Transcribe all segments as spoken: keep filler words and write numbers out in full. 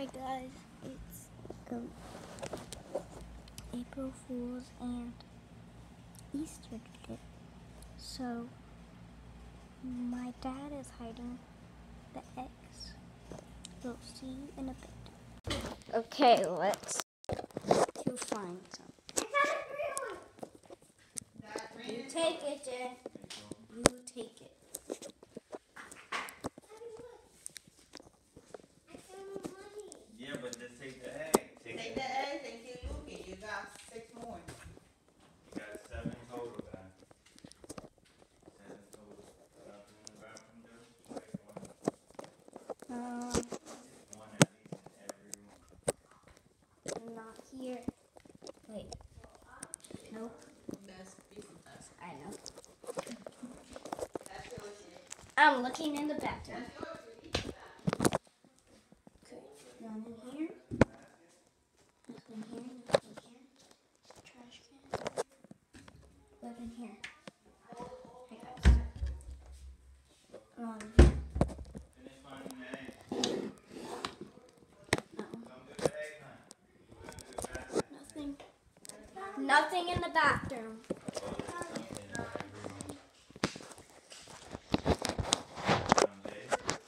Hi guys, it's um, April Fool's and Easter today. So my dad is hiding the eggs. We'll see you in a bit. Okay, let's to find some. You take it, Jay. You take it. Yeah, but just take the egg. Take, Take the, the egg and keep looking. You got six more. You got seven total, guys. Seven total. Nothing in the bathroom, Joe? Like one. Um, One at least in every room. not here. Wait. Nope. That's decent. That's I know. that's yours. I'm looking in the bathroom. That's yours. Okay, none in here. Nothing here, nothing here. Trash can. Nothing here. Hey guys. Um, Finish finding the egg. no. Come get the egg hunt. We're gonna do the bathroom. Nothing. Nothing in the bathroom. Oh, there's something in every room. Come, Jay.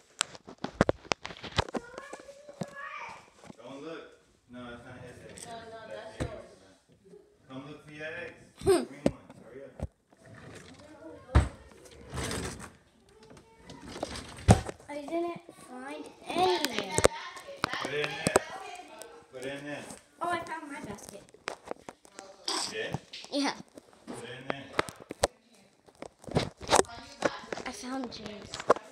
Don't look. No, it's not his egg. No, no, that's yours. yours. Come look for your eggs. Green ones. Hurry up. I didn't find any. Put it in there. Put it in there. Oh, I found my basket. Yeah? Yeah. Put it in there. I found Jay's.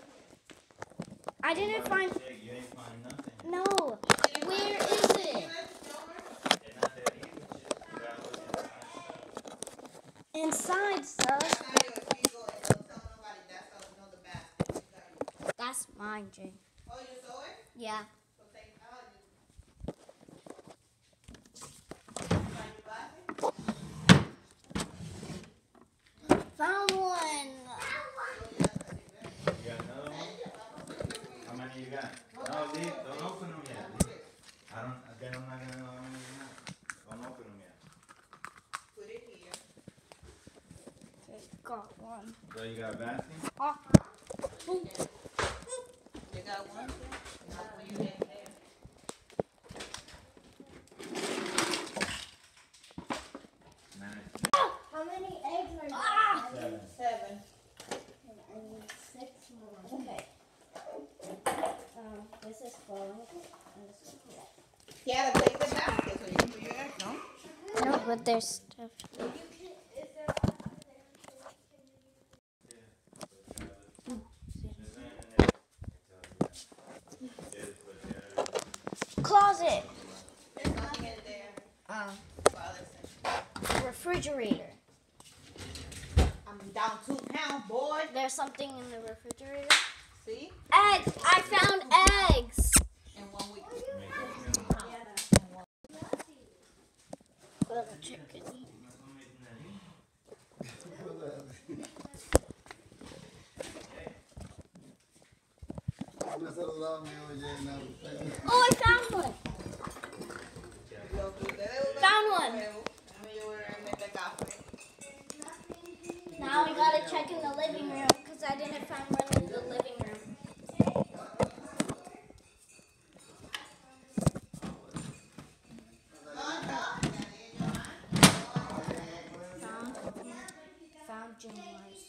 I didn't find. Jay, you ain't find nothing. No. Where is it? They're not that easy. You gotta look inside. Inside, sir. That's not yours. You go and don't tell nobody. That's another basket. You got yours. That's mine, Jay. Oh, you saw it? Yeah. So take it out. You find your basket? Found one. You got another one? How many you got? No, leave. Don't open them yet. Leave. I don't. Then I'm not gonna know how many you got. Don't open them yet. Put it here. Okay, got one. So you got a basket? Oh. You got one? That's when you get there. Nice. How many eggs are there? Ah! Seven. Seven. I need six more. Okay. Um, this is falling. And this is correct. You gotta take the basket so you can put your egg, no? No, but there's stuff. Closet. There's nothing in there. Um, Well, listen. refrigerator. I'm down two pounds, boy. There's something in the refrigerator. See? Eggs! I found eggs! In one week. Little chicken. Oh, I found one! Lo que ustedes Found one. Déjame yo ver en este café. Now we gotta check in the living room because I didn't find one in the living room. Found, found Jim Wise.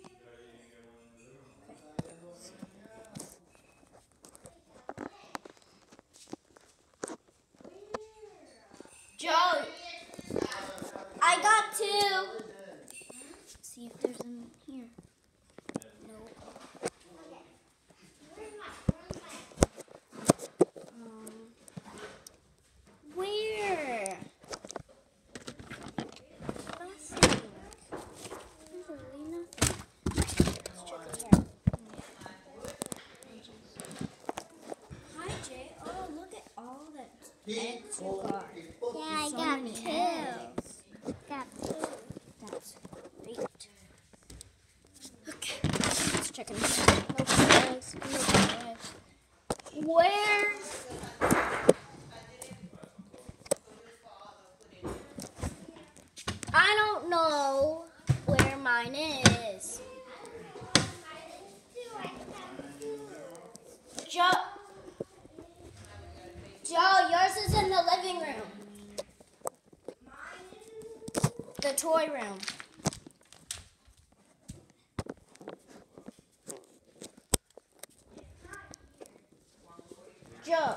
Joe, I got two. See if there's in here. Nope. Um, where? Nothing. Literally nothing. Let's check it here. Hi, Jay. Oh, look at all that eggs you got. Yeah, I So got many two. eggs. Got two. don't know where mine is. Joe, Joe, yours is in the living room. The toy room. Joe.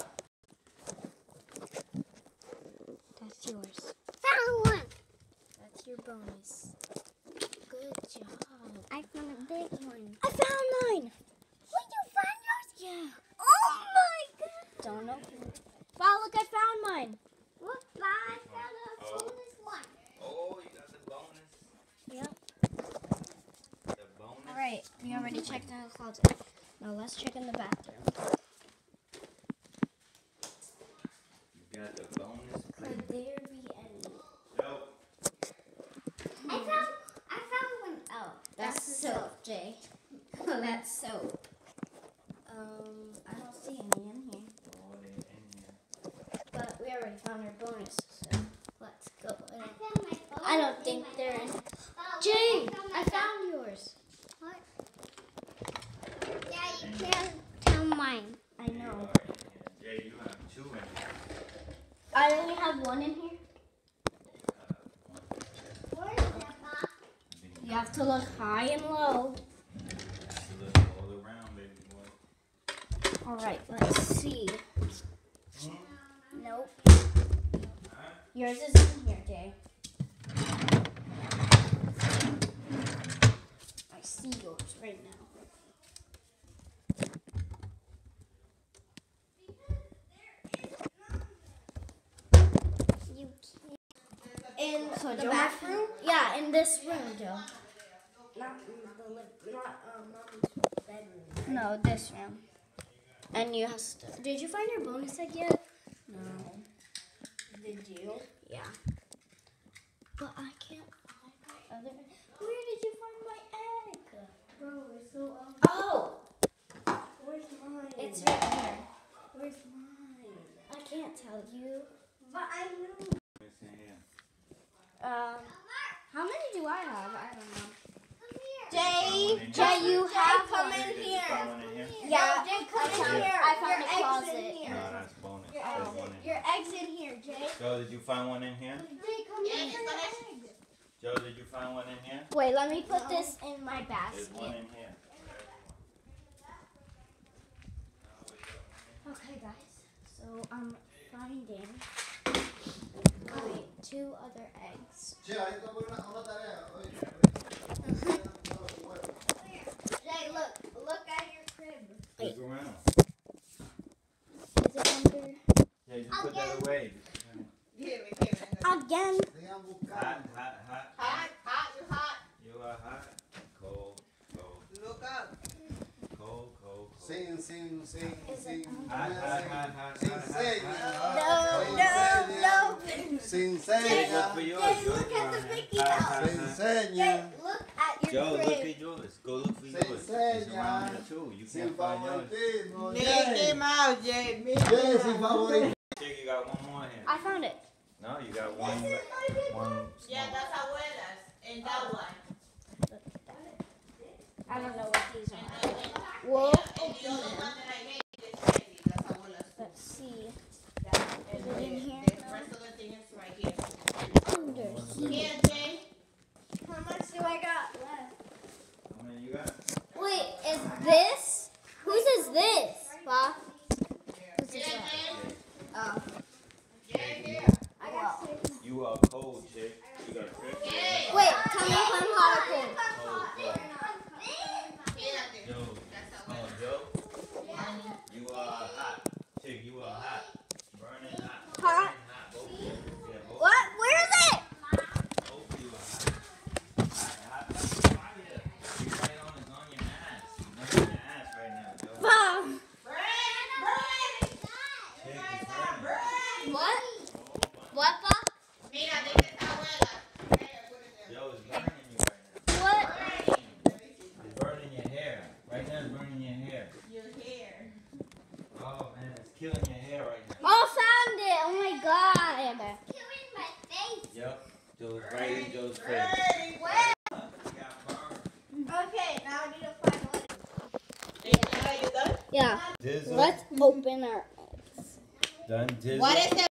That's yours. Found one. That's your bonus. Good job. I found a big one. I found mine. Wait, you found yours? Yeah. Oh my god. Don't open it. Wow, look, I found mine. Look, I found a Oh. bonus one. Oh, you got the bonus. Yep. The bonus. All right, we already checked in the closet. Now let's check in the bathroom. You got the bonus. Could there be any? Joe. I found, I found one. Oh, That's soap, Jay. Oh, that's soap. Um, I don't see any in here. Oh, they in here. But we already found our bonus, so let's go. I found my bonus. I don't think in my they're in. phone. Oh, Jay, my I found yours. What? Yeah, you can't tell mine. I You know. are in here. Jay, you have two in here. I only have one in here. Uh, one. Where's that box? I think You have to look high and low. you have to look all around, baby boy. All right, let's see. Hmm? Nope. Huh? Yours is in here, Jay. I see yours right now. You can't. In So the Joe- bathroom? Yeah, in this room, Joe. Not in the li- not um mommy's bedroom. No, this room. And you have to. Did you find your bonus egg yet? No. Did you? Yeah. But I can't find my other. Where did you find my egg? Bro, it's so um. Oh. Where's mine? It's right here. Where's mine? I can't tell you. But I know. It's in here. Um, how many do I have? I don't know. Come here. Jay, Jay, Jay, you have come one. in Did you here. find one in here? Yeah, Jay, I come in found, here. I found Your a egg's in closet. here. No, that's bonus. Your There's eggs, one in your here. eggs in here, Jay. Joe, did you find one in here? Jay, come Yeah, in it's for the your next- eggs. Joe, did you find one in here? Wait, let me put this in my There's one basket. in here. Okay, guys. So I'm finding my two other eggs. Che, ahí está por una, una tarea. Oye, Jay, look. Look at your crib. Look around. Is it under? Yeah, you put that away. Give me, give me. Again. sigan buscando. Hot, hot, hot. Hot, hot, you hot. You are hot. Cold, cold, Look up. cold, cold, cold. Sin, sin, sin, Is it sin. Hot, hot, hot, hot, Sin hot, hot, seña. hot. No, no, no. Sin Look seña. for yours. Jay, Yours look at the around here. Mickey Hot, Mouse. hot, Sin hot. seña. Jay, look at your Joe, crib. look at yours. Go look for Sin yours. It's seña. around here too. You Sin can't find yours. favoritismo. Mickey Jay. Mouse, Jay. Mickey Jay, sin Mouse. favoritismo. Chick, you got one more here. I found it. No, you got one. One. Yeah, small. that's abuelas. And that one. I don't know what these And are. then, and, Whoa. and the other one that I gave you is crazy. That's abuelas. Let's see. And Is it the, in here? the rest of the thing is right here. Under. Here, Jay. How much do I got left? How many you got? Wait, is this? Whose is this? Pa? Whose is Yeah, that? Jay. Oh. Yeah, yeah. I got six. You are cold, chick. You got trick. Jay. Wait, come on, come Yeah. Dizzle. Let's open our. Done. Dizzle. What is it?